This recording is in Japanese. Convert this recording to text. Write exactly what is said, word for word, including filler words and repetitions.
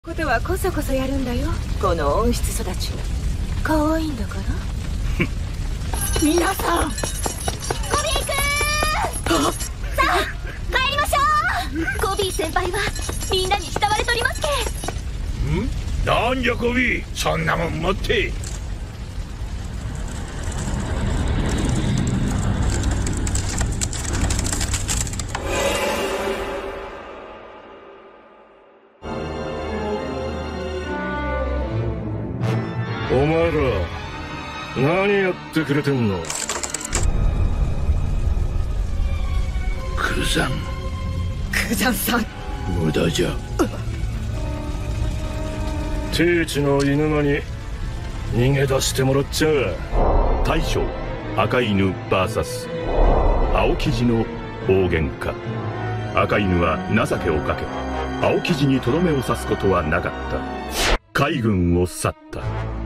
ことはこそこそやるんだよ、この温室育ちが。可愛いんだから皆さん。コビーくん、さあ帰りましょう。コビー先輩はみんなに慕われとりますけん。なんじゃコビー、そんなもん持って。 お前ら何やってくれてんの。 クザンクザンさん、 無駄じゃ。 テイチの犬間に逃げ出してもらっちゃう。 大将赤犬 ブイエス 青生地の大喧嘩。赤犬は情けをかけ青生地にとどめを刺すことはなかった。海軍を去った。